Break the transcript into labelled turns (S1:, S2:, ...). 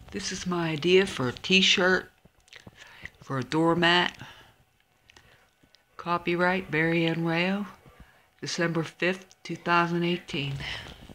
S1: This is my idea for a t-shirt, for a doormat. Copyright Barry N. Rayo, December 5th, 2018.